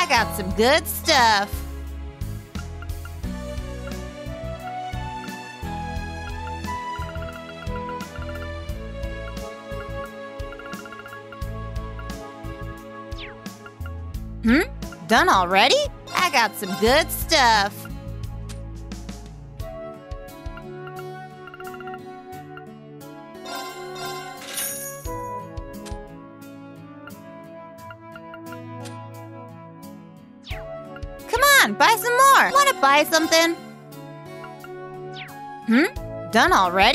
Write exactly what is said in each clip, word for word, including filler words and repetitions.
got some good stuff. Hmm? Done already? I got some good stuff. Come on, buy some more. Wanna buy something? Hmm? Done already?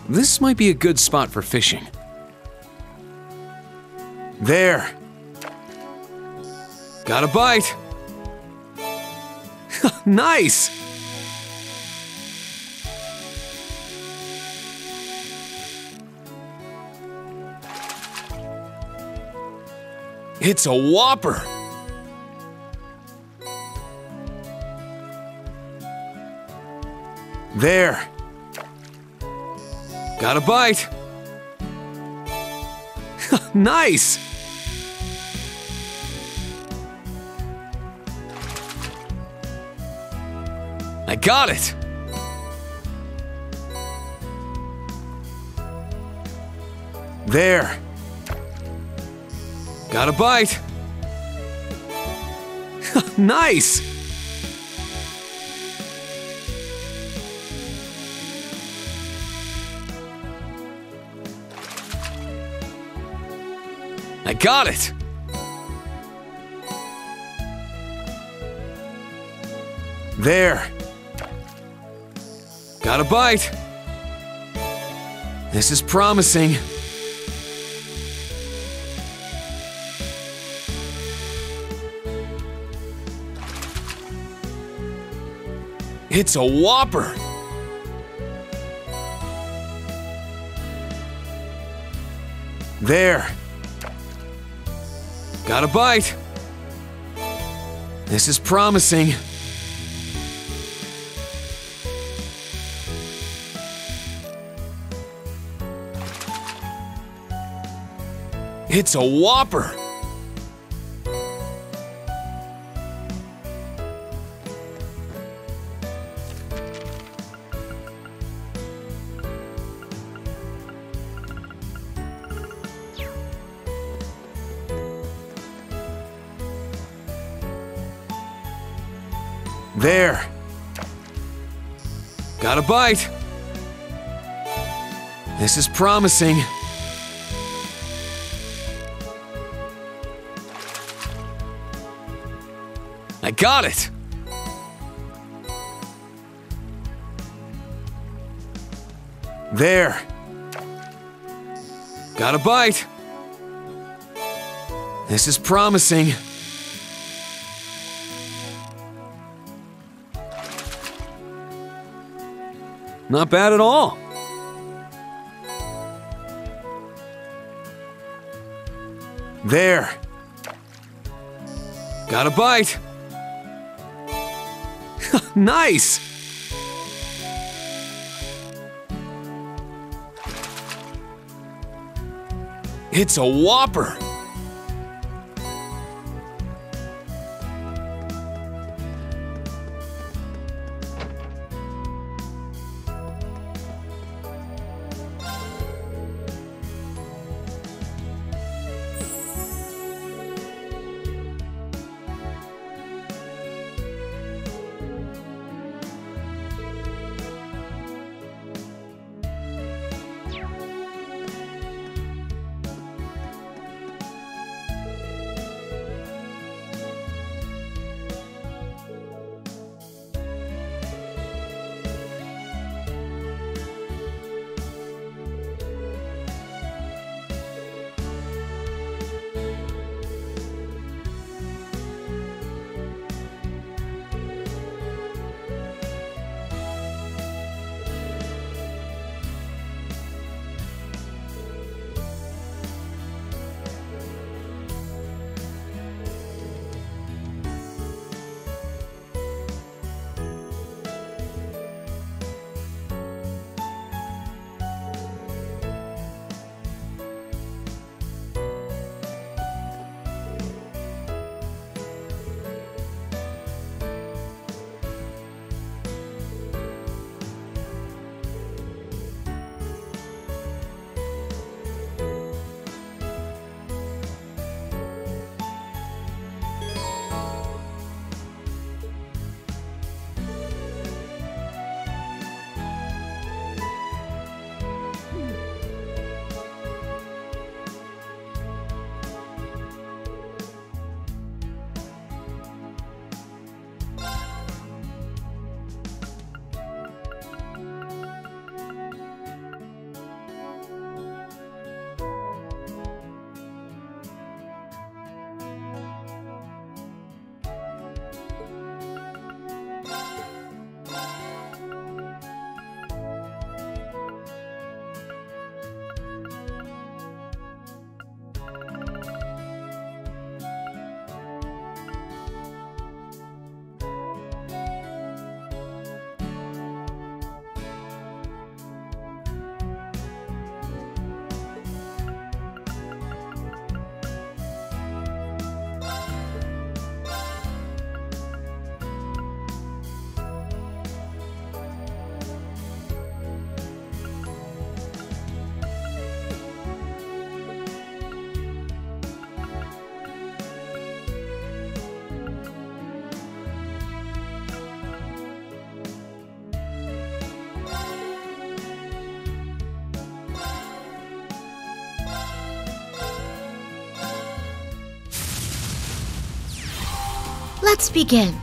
This might be a good spot for fishing. There! Got a bite! Nice! It's a whopper! There! Got a bite! Nice! I got it! There! Got a bite! Nice! I got it! There! Got a bite! This is promising. It's a whopper! There! Got a bite! This is promising. It's a whopper! There! Got a bite! This is promising. I got it! There! Got a bite! This is promising. Not bad at all. There. Got a bite. Nice. It's a whopper. Let's begin.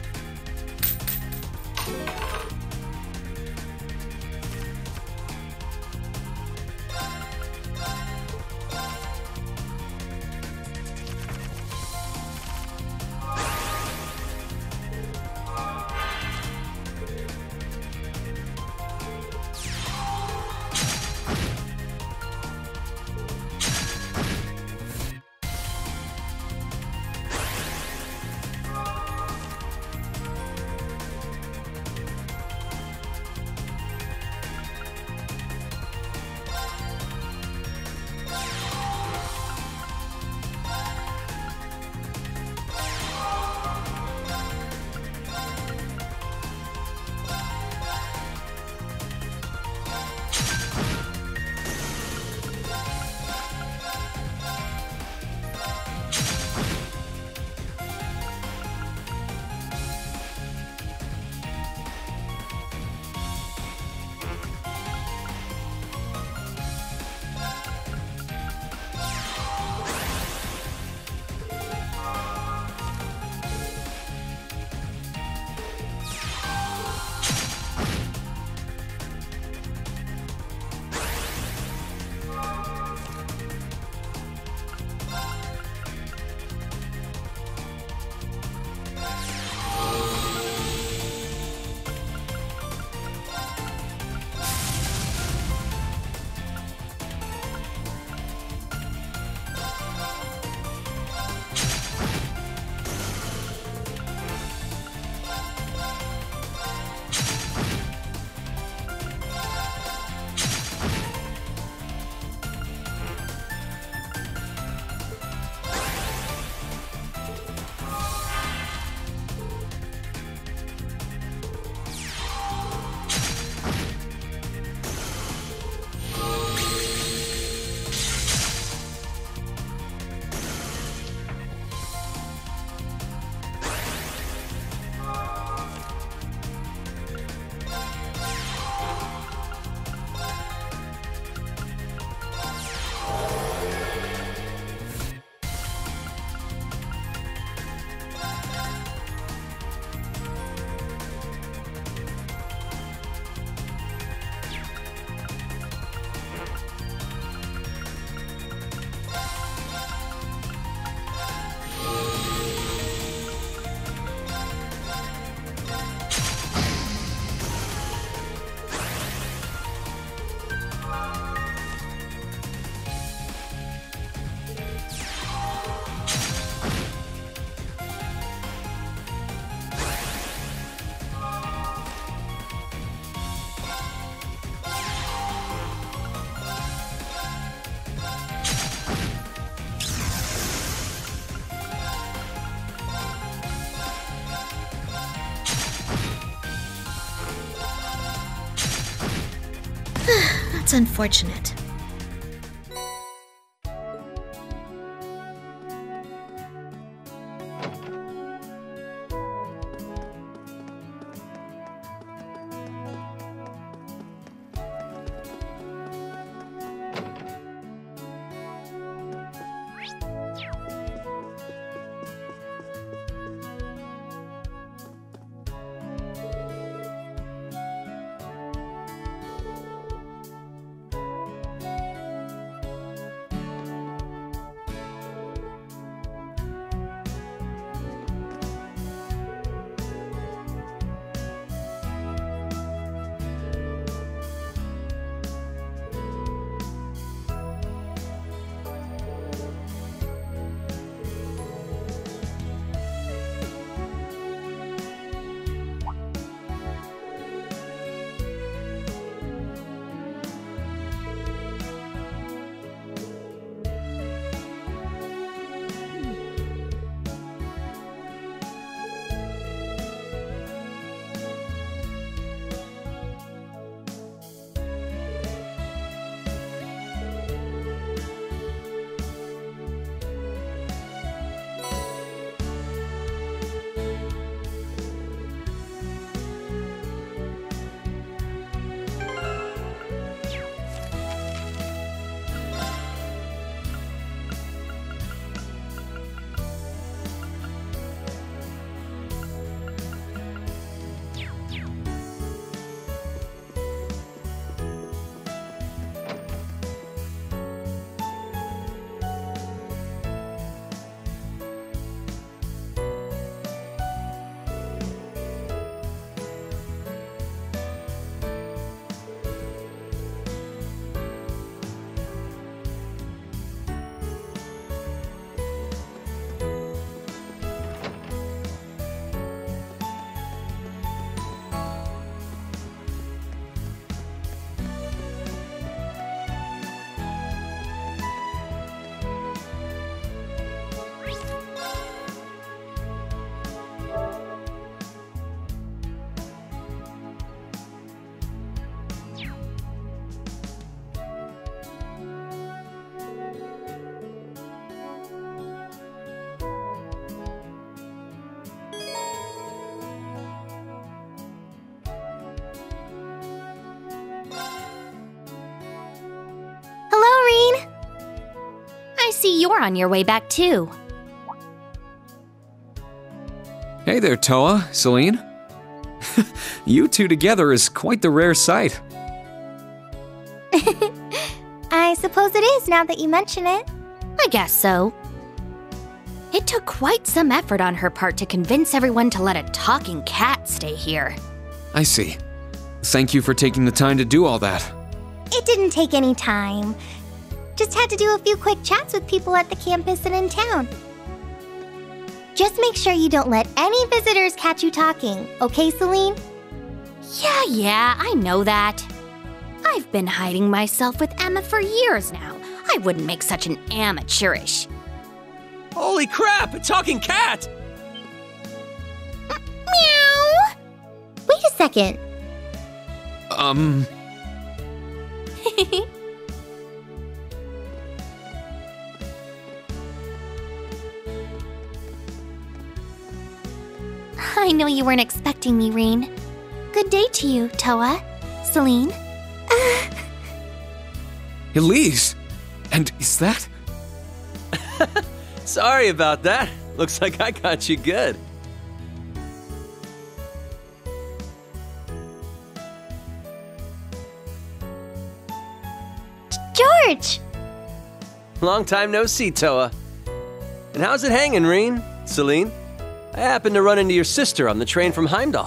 That's unfortunate. see you're on your way back too. Hey there, Toa, Celine. You two together is quite the rare sight. I suppose it is now that you mention it. I guess so. It took quite some effort on her part to convince everyone to let a talking cat stay here. I see. Thank you for taking the time to do all that. It didn't take any time. Just had to do a few quick chats with people at the campus and in town. Just make sure you don't let any visitors catch you talking, okay, Celine? Yeah, yeah, I know that. I've been hiding myself with Emma for years now. I wouldn't make such an amateurish. Holy crap, a talking cat! Meow! Wait a second. Um... I know you weren't expecting me, Rain. Good day to you, Toa. Celine. Elise! And is that... Sorry about that. Looks like I got you good. George! Long time no see, Toa. And how's it hanging, Reen? Celine? I happened to run into your sister on the train from Heimdall.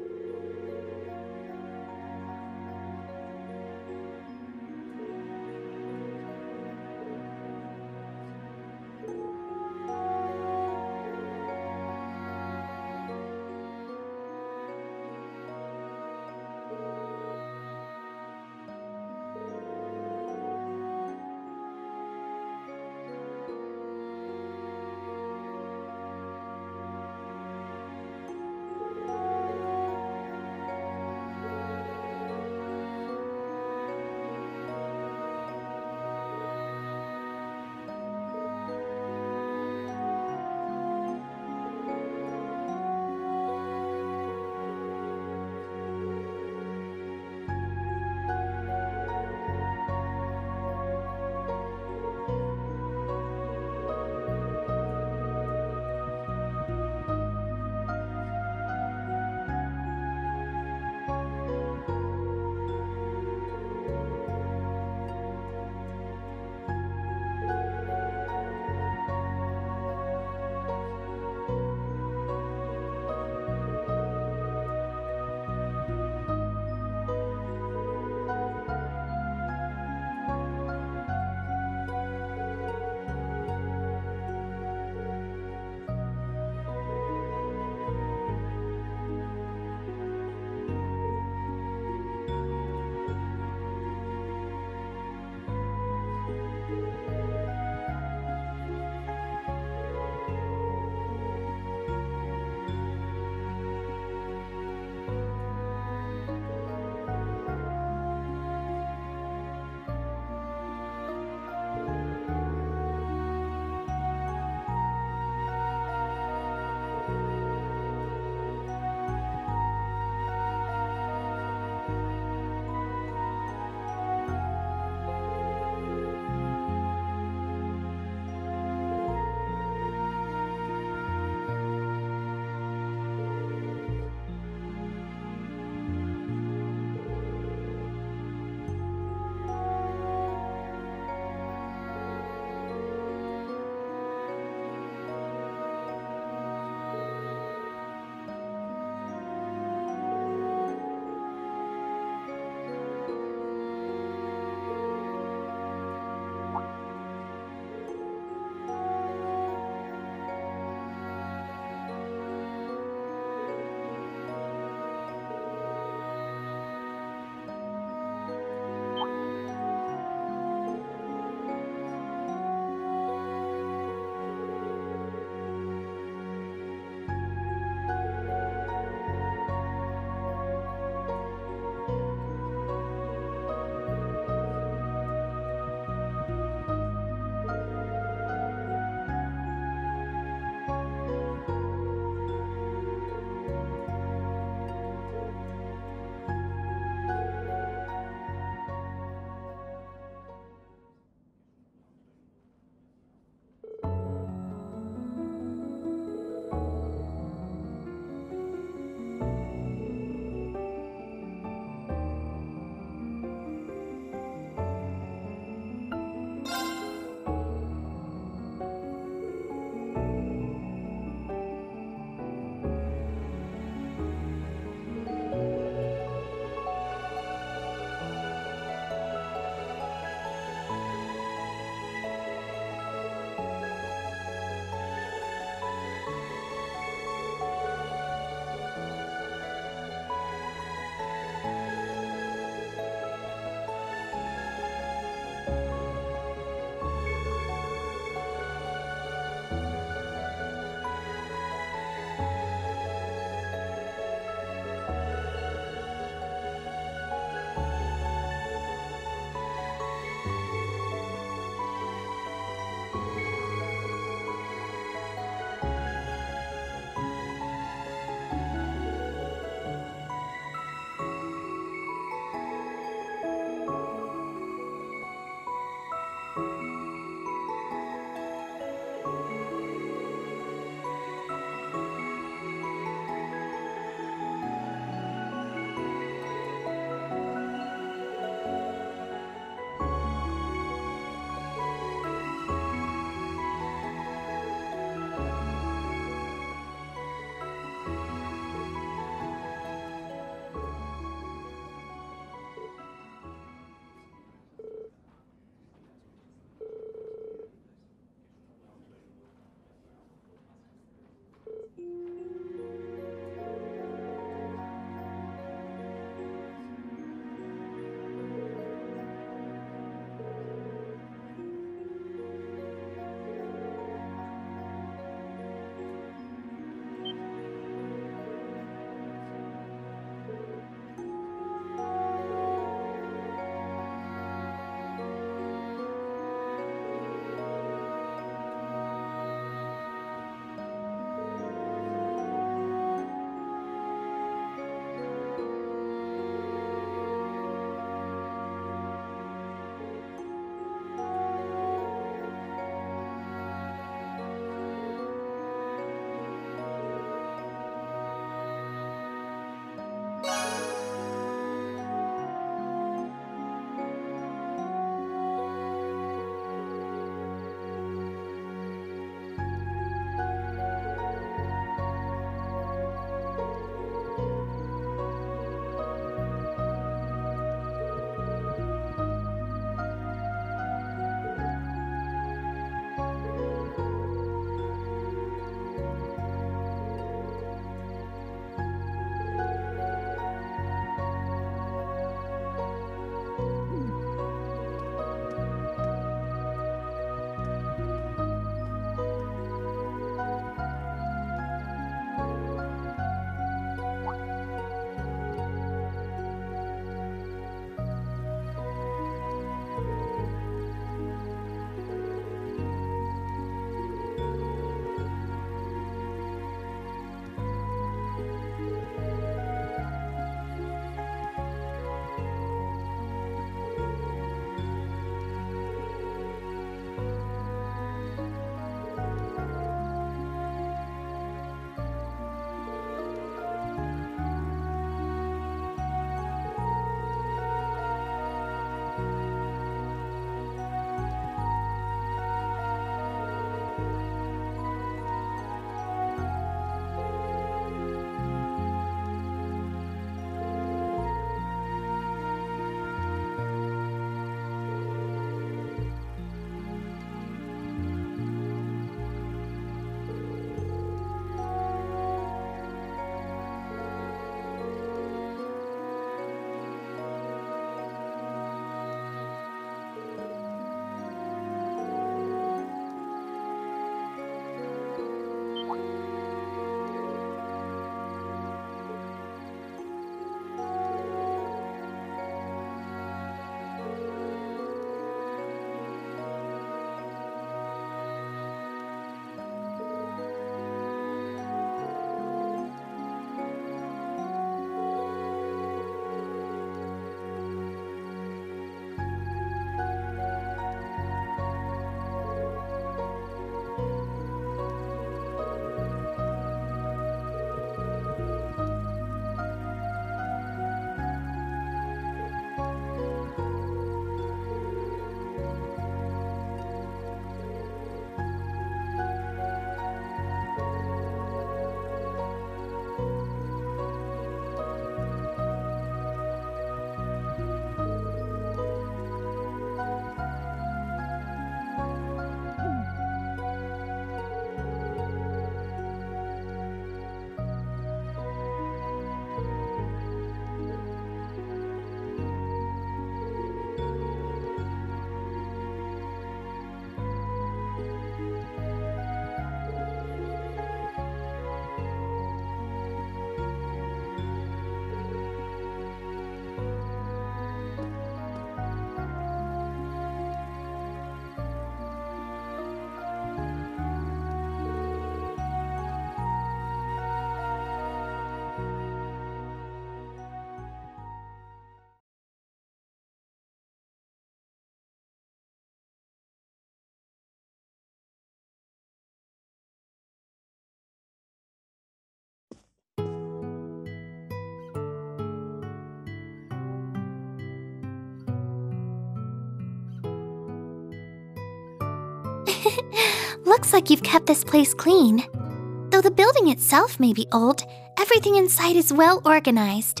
Looks like you've kept this place clean. Though the building itself may be old, everything inside is well organized.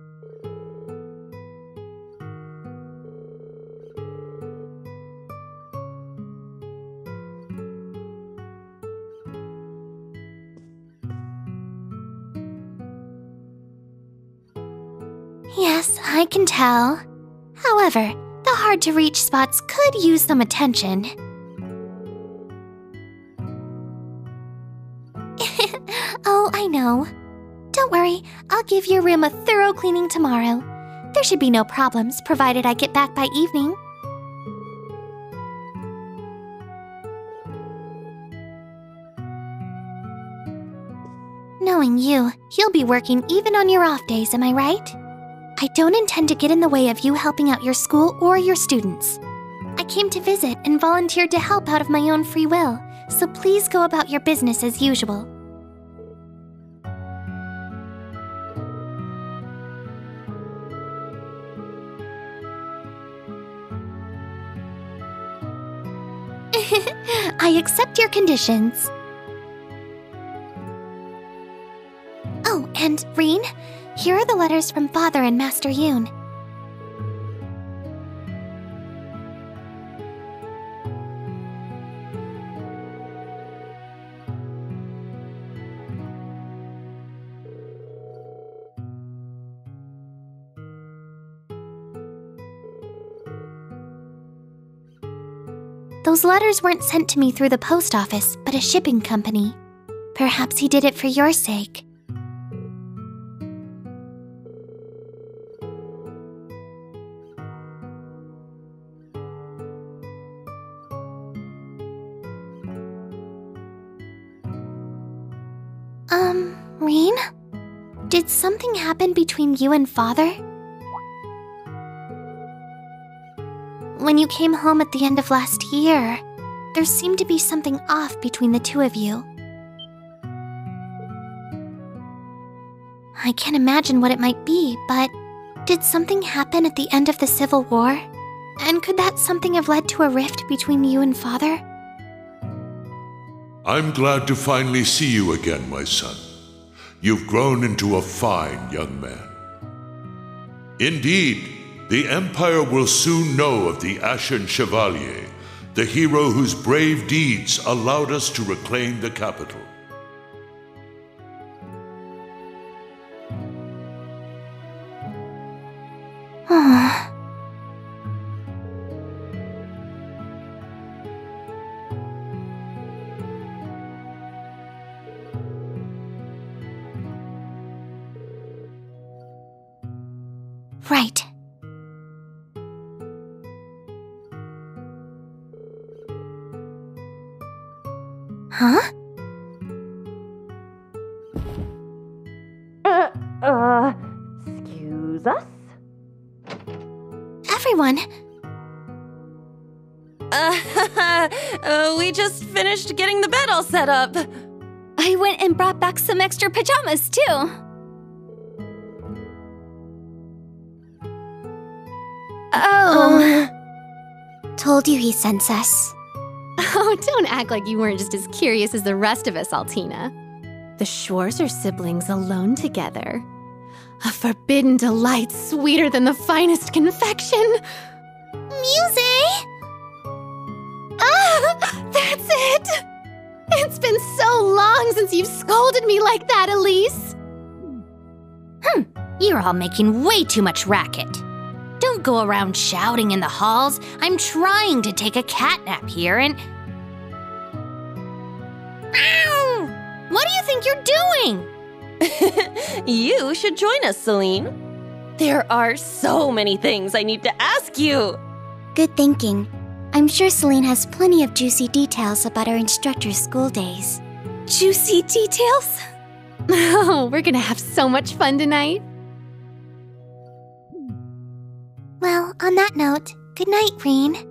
Yes, I can tell. However, the hard-to-reach spots could use some attention. Oh, I know. Don't worry, I'll give your room a thorough cleaning tomorrow. There should be no problems, provided I get back by evening. Knowing you, you'll be working even on your off days, am I right? I don't intend to get in the way of you helping out your school or your students. I came to visit and volunteered to help out of my own free will, so please go about your business as usual. I accept your conditions. Oh, and Reen, here are the letters from Father and Master Yoon. Those letters weren't sent to me through the post office, but a shipping company. Perhaps he did it for your sake. Um, Reen? Did something happen between you and Father? When you came home at the end of last year, there seemed to be something off between the two of you. I can't imagine what it might be, but did something happen at the end of the Civil War? And could that something have led to a rift between you and Father? I'm glad to finally see you again, my son. You've grown into a fine young man. Indeed, the Empire will soon know of the Ashen Chevalier, the hero whose brave deeds allowed us to reclaim the capital. Right. Huh? Uh, uh, excuse us? Everyone! Uh, uh, we just finished getting the bed all set up. I went and brought back some extra pajamas, too. Oh. Told you he sends us. Oh, don't act like you weren't just as curious as the rest of us, Altina. The Schwarz are siblings alone together. A forbidden delight sweeter than the finest confection. Muse! Ah, that's it! It's been so long since you've scolded me like that, Elise. Hmm, you're all making way too much racket. Don't go around shouting in the halls. I'm trying to take a cat nap here and... Ow! What do you think you're doing? You should join us, Celine. There are so many things I need to ask you. Good thinking. I'm sure Celine has plenty of juicy details about our instructor's school days. Juicy details? Oh, we're gonna have so much fun tonight. Well, on that note, good night, Reen.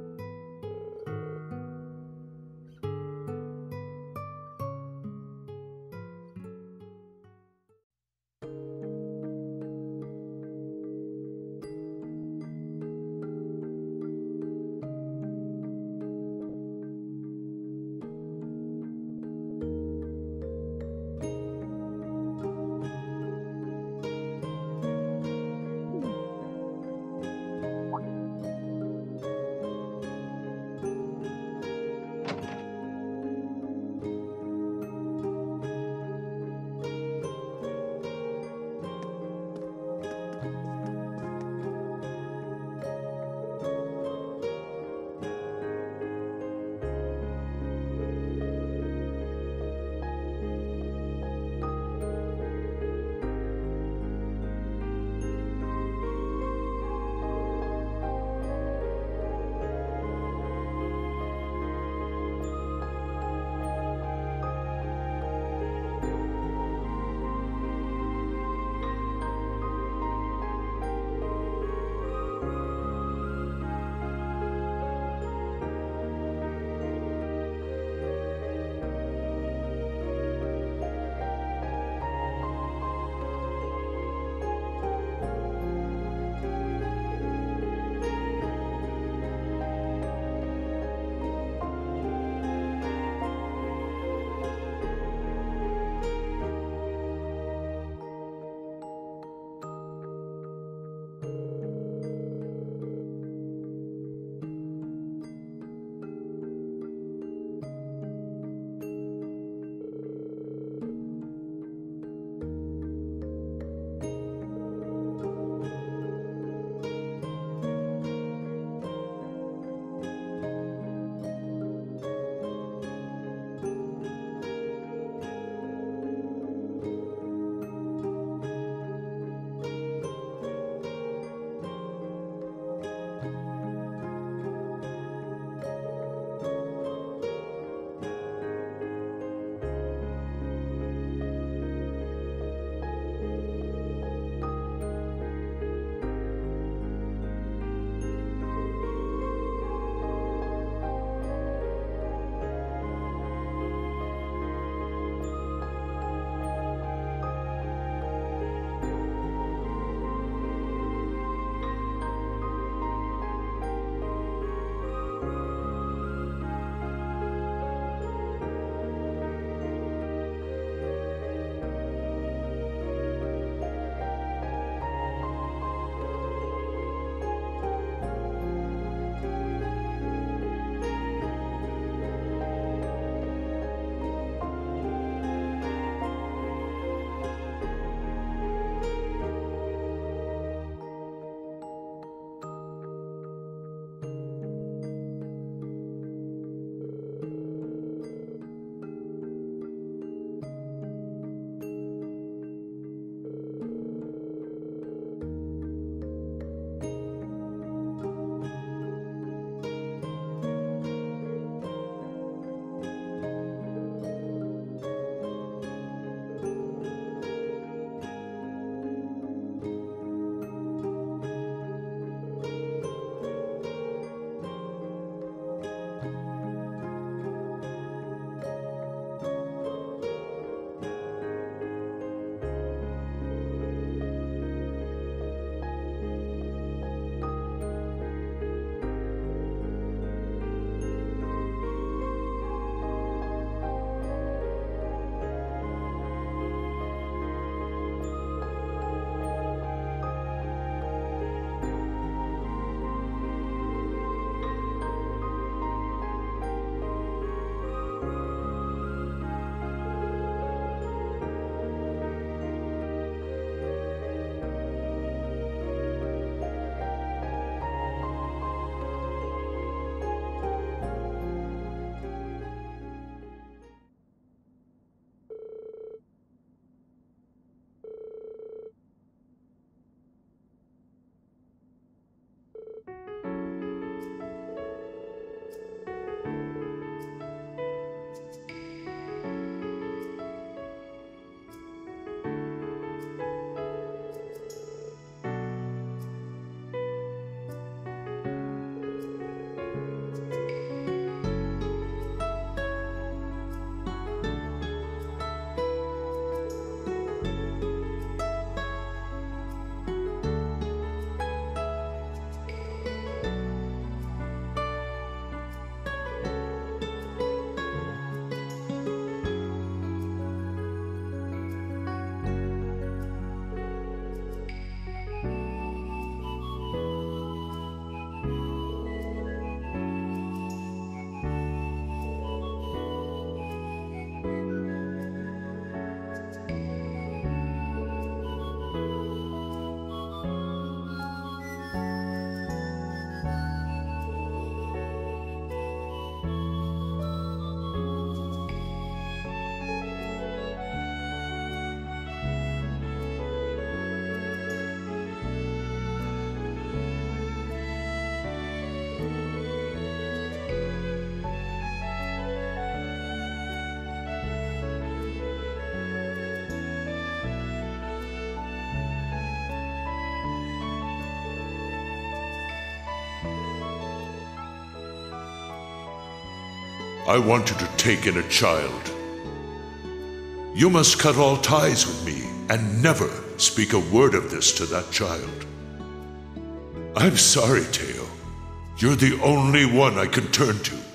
I want you to take in a child. You must cut all ties with me and never speak a word of this to that child. I'm sorry, Teo. You're the only one I can turn to.